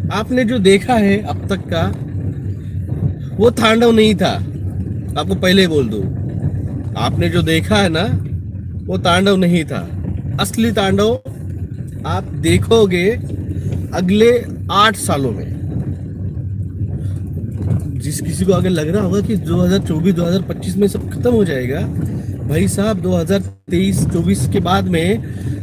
आपने जो देखा है अब तक का वो तांडव नहीं था। आपको पहले ही बोल दूं, आपने जो देखा है ना वो तांडव नहीं था। असली तांडव आप देखोगे अगले 8 सालों में। जिस किसी को अगर लग रहा होगा कि 2024 2025 में सब खत्म हो जाएगा, भाई साहब 2023-24 के बाद में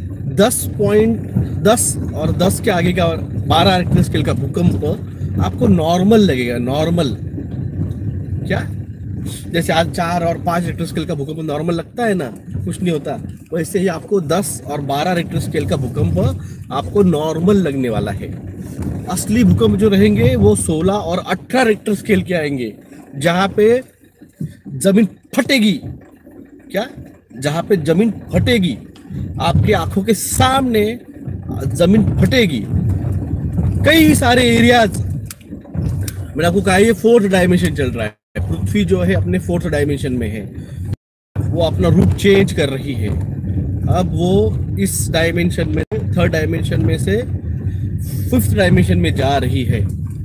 10.10 और 10 के आगे का 12 रिक्टर स्केल का भूकंप आपको नॉर्मल लगेगा। नॉर्मल क्या, जैसे आज 4 और 5 रिक्टर स्केल का भूकंप नॉर्मल लगता है ना, कुछ नहीं होता, वैसे ही आपको 10 और 12 रिक्टर स्केल का भूकंप आपको नॉर्मल लगने वाला है। असली भूकंप जो रहेंगे वो 16 और 18 रिक्टर स्केल के आएंगे, जहां पे जमीन फटेगी। क्या, जहां पे जमीन फटेगी, आपके आंखों के सामने जमीन फटेगी। कई सारे एरियाज, मैंने आपको कहा ये 4th डायमेंशन चल रहा है। पृथ्वी जो है अपने 4th डायमेंशन में है, वो अपना रूप चेंज कर रही है। अब वो इस डायमेंशन में 3rd डायमेंशन में से 5th डायमेंशन में जा रही है।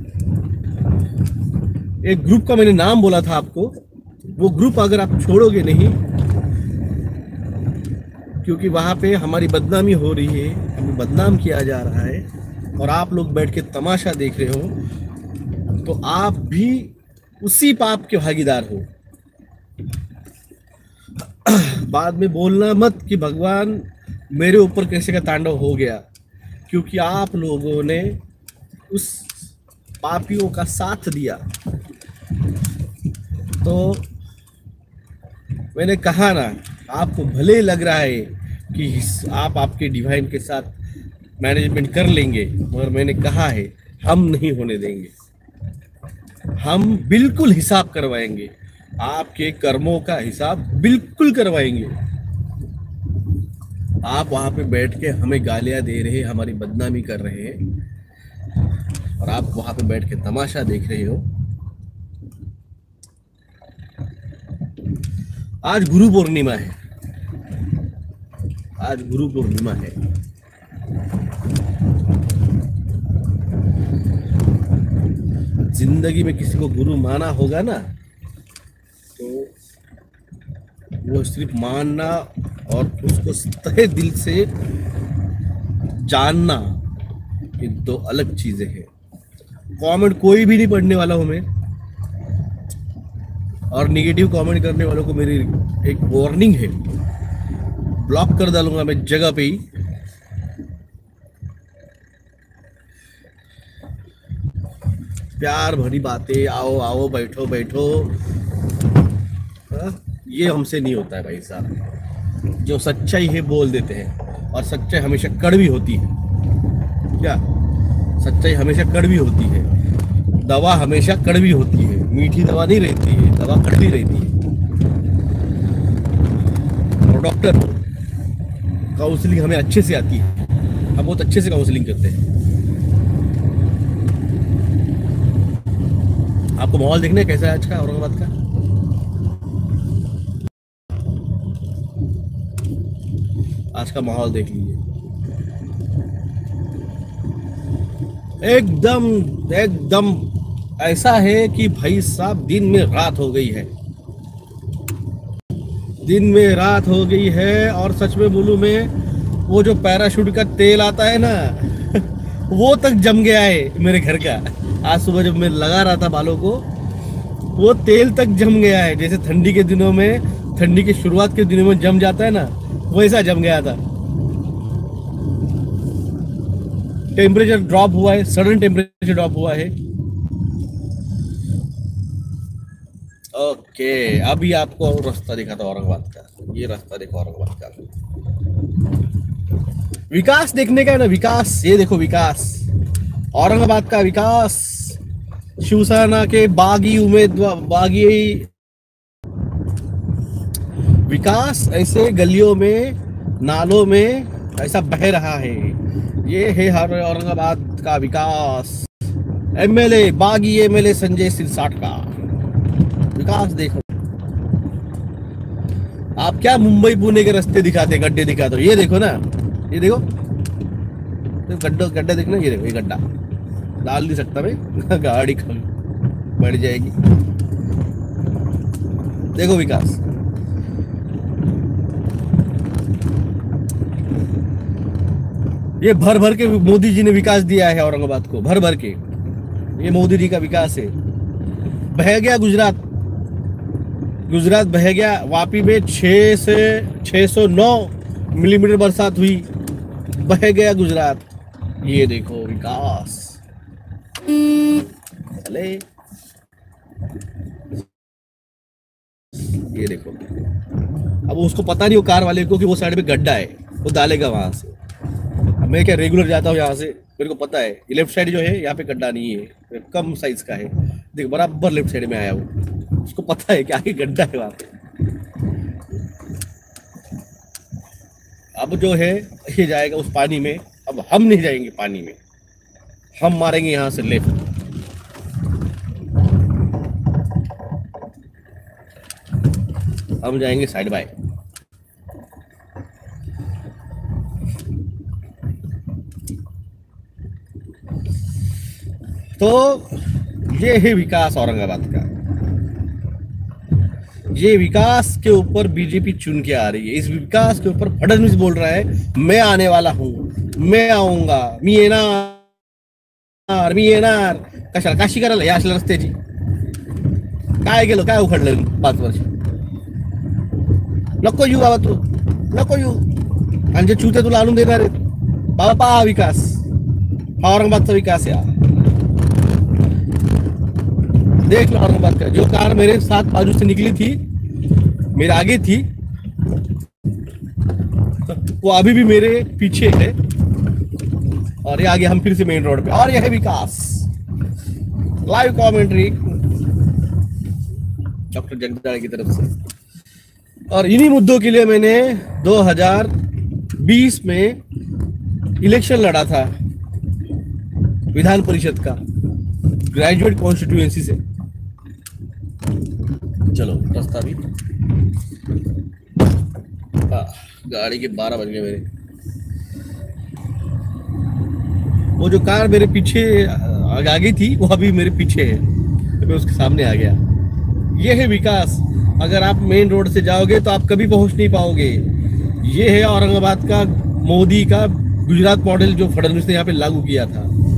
एक ग्रुप का मैंने नाम बोला था आपको, वो ग्रुप अगर आप छोड़ोगे नहीं, क्योंकि वहां पे हमारी बदनामी हो रही है, हमें बदनाम किया जा रहा है और आप लोग बैठ के तमाशा देख रहे हो, तो आप भी उसी पाप के भागीदार हो। बाद में बोलना मत कि भगवान मेरे ऊपर कैसे का तांडव हो गया, क्योंकि आप लोगों ने उस पापियों का साथ दिया। तो मैंने कहा ना, आपको भले लग रहा है कि आप आपके डिवाइन के साथ मैनेजमेंट कर लेंगे, मगर मैंने कहा है हम नहीं होने देंगे। हम बिल्कुल हिसाब करवाएंगे, आपके कर्मों का हिसाब बिल्कुल करवाएंगे। आप वहां पे बैठ के हमें गालियां दे रहे, हमारी बदनामी कर रहे हैं, और आप वहां पे बैठ के तमाशा देख रहे हो। आज गुरु पूर्णिमा है, आज गुरु पूर्णिमा है। जिंदगी में किसी को गुरु माना होगा ना, तो वो सिर्फ मानना और उसको तहे दिल से जानना, ये 2 अलग चीजें हैं। कमेंट कोई भी नहीं पढ़ने वाला हूं मैं, और निगेटिव कमेंट करने वालों को मेरी एक वार्निंग है, ब्लॉक कर डालूंगा मैं जगह पे ही। प्यार भरी बातें, आओ आओ बैठो बैठो, ये हमसे नहीं होता है भाई साहब। जो सच्चाई है बोल देते हैं, और सच्चाई हमेशा कड़वी होती है। क्या, सच्चाई हमेशा कड़वी होती है, दवा हमेशा कड़वी होती है, मीठी दवा नहीं रहती है, दवा कड़वी रहती है। और डॉक्टर काउंसलिंग हमें अच्छे से आती है, हम बहुत अच्छे से काउंसलिंग करते हैं। आपको माहौल देखना है कैसा है आज का औरंगाबाद का। आज का माहौल देख लीजिए, एकदम एकदम ऐसा है कि भाई साहब दिन में रात हो गई है, दिन में रात हो गई है। और सच में बोलूं मैं, वो जो पैराशूट का तेल आता है ना वो तक जम गया है मेरे घर का। आज सुबह जब मैं लगा रहा था बालों को, वो तेल तक जम गया है। जैसे ठंडी के दिनों में, ठंडी के शुरुआत के दिनों में जम जाता है ना, वैसा जम गया था। टेम्परेचर ड्रॉप हुआ है, सडन टेम्परेचर ड्रॉप हुआ है। ओके, अभी आपको और रास्ता दिखा था औरंगाबाद का, ये रास्ता देखो औरंगाबाद का। विकास देखने का है ना, विकास, ये देखो विकास, औरंगाबाद का विकास। शिवसेना के बागी उम्मीदवार, बागी विकास ऐसे गलियों में, नालों में ऐसा बह रहा है। ये है हर औरंगाबाद का विकास। एमएलए, बागी एमएलए संजय सिरसाट का विकास देखो। आप क्या मुंबई पुणे के रास्ते दिखाते, गड्ढे दिखाते हो? ये देखो ना, ये देखो, गड्ढा गड्ढा देखना, ये देखो, ये गड्ढा, डाल नहीं सकता मैं गाड़ी कम बढ़ जाएगी। देखो विकास, ये भर भर के मोदी जी ने विकास दिया है औरंगाबाद को, भर भर के। ये मोदी जी का विकास है। बह गया गुजरात, गुजरात बह गया। वापी में 6 से 609 मिलीमीटर बरसात हुई, बह गया गुजरात। ये देखो विकास। चले, ये देखो। अब उसको पता नहीं, वो कार वाले को, कि वो साइड में गड्ढा है, वो डालेगा वहां से। मैं क्या रेगुलर जाता हूँ यहाँ से, मेरे को पता है ये लेफ्ट साइड जो है यहाँ पे गड्ढा नहीं है, कम साइज का है। देख बराबर लेफ्ट साइड में आया वो, उसको पता है कि आगे गड्ढा है वहां पे। अब जो है ये जाएगा उस पानी में। अब हम नहीं जाएंगे पानी में, हम मारेंगे यहाँ से लेफ्ट। हम जाएंगे साइड बाय। तो ये है विकास औरंगाबाद का। ये विकास के ऊपर बीजेपी चुन के आ रही है। इस विकास के ऊपर फडणवीस बोल रहा है मैं आने वाला हूं, मैं आऊंगा, मी येणार कशाला काशी करायला या असल्या रस्त्याची काय केलं, काय उखडलं 5 वर्ष। नको येऊ बाबा, तू नको येऊ, आणि जे चुते तुला आणून देणार आहेत बाबा। पहा विकास, हा औरंगाबादचा विकास आहे। देख लो औरंगाबाद का। जो कार मेरे साथ बाजू से निकली थी, मेरे आगे थी, वो अभी भी मेरे पीछे है। और ये आगे हम फिर से मेन रोड पे। और यह है विकास। लाइव कमेंट्री डॉक्टर जगदाळे की तरफ से। और इन्हीं मुद्दों के लिए मैंने 2020 में इलेक्शन लड़ा था विधान परिषद का, ग्रेजुएट कॉन्स्टिट्यूएंसी से। चलो रास्ता भी, गाड़ी के 12 बज गए मेरे। वो जो कार मेरे पीछे आगे थी, वो अभी मेरे पीछे है, तो मैं उसके सामने आ गया। ये है विकास। अगर आप मेन रोड से जाओगे तो आप कभी पहुंच नहीं पाओगे। ये है औरंगाबाद का मोदी का गुजरात मॉडल, जो फडणवीस ने यहाँ पे लागू किया था।